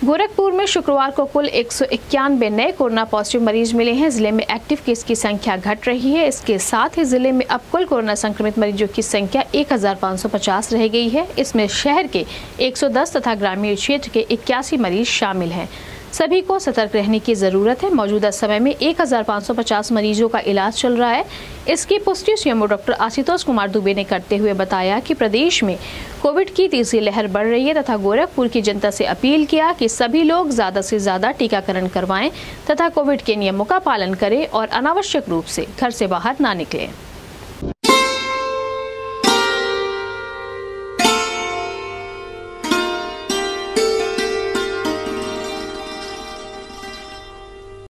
गोरखपुर में शुक्रवार को कुल 191 नए कोरोना पॉजिटिव मरीज मिले हैं। जिले में एक्टिव केस की संख्या घट रही है। इसके साथ ही जिले में अब कुल कोरोना संक्रमित मरीजों की संख्या 1550 रह गई है। इसमें शहर के 110 तथा ग्रामीण क्षेत्र के 81 मरीज शामिल हैं। सभी को सतर्क रहने की जरूरत है। मौजूदा समय में 1550 मरीजों का इलाज चल रहा है। इसकी पुष्टि सीएमओ डॉक्टर आशुतोष कुमार दुबे ने करते हुए बताया कि प्रदेश में कोविड की तीसरी लहर बढ़ रही है तथा गोरखपुर की जनता से अपील किया कि सभी लोग ज्यादा से ज्यादा टीकाकरण करवाएं तथा कोविड के नियमों का पालन करें और अनावश्यक रूप से घर से बाहर ना निकलें।